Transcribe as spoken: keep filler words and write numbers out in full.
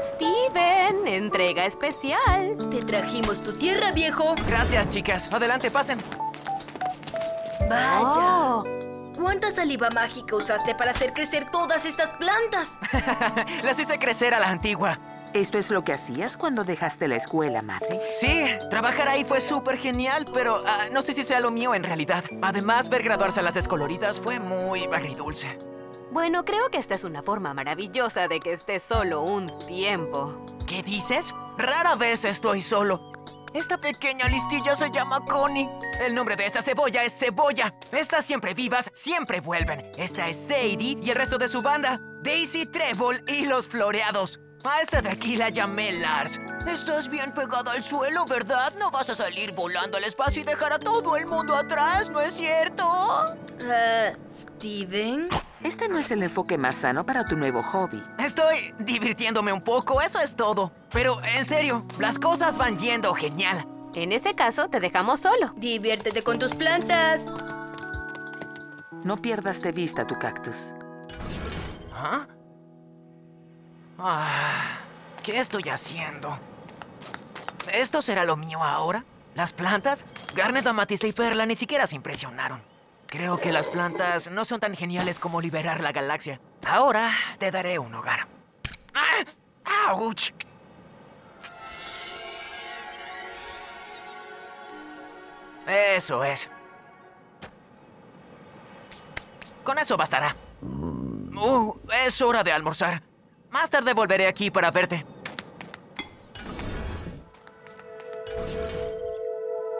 Steven, entrega especial. Te trajimos tu tierra, viejo. Gracias, chicas. Adelante, pasen. Vaya. Oh. ¿Cuánta saliva mágica usaste para hacer crecer todas estas plantas? Las hice crecer a la antigua. ¿Esto es lo que hacías cuando dejaste la escuela, madre? Sí, trabajar ahí fue súper genial, pero ah, no sé si sea lo mío en realidad. Además, ver graduarse a las descoloridas fue muy agridulce. Bueno, creo que esta es una forma maravillosa de que estés solo un tiempo. ¿Qué dices? Rara vez estoy solo. Esta pequeña listilla se llama Connie. El nombre de esta cebolla es Cebolla. Estas siempre vivas, siempre vuelven. Esta es Sadie y el resto de su banda. Daisy, Trébol y los Floreados. A esta de aquí la llamé Lars. Estás bien pegada al suelo, ¿verdad? No vas a salir volando al espacio y dejar a todo el mundo atrás, ¿no es cierto? Uh, Steven. Este no es el enfoque más sano para tu nuevo hobby. Estoy divirtiéndome un poco, eso es todo. Pero, en serio, las cosas van yendo genial. En ese caso, te dejamos solo. Diviértete con tus plantas. No pierdas de vista tu cactus. ¿Ah? Ah, ¿qué estoy haciendo? ¿Esto será lo mío ahora? ¿Las plantas? Garnet, Amatista y Perla ni siquiera se impresionaron. Creo que las plantas no son tan geniales como liberar la galaxia. Ahora te daré un hogar. ¡Ah! ¡Auch! Eso es. Con eso bastará. Uh, es hora de almorzar. Más tarde volveré aquí para verte.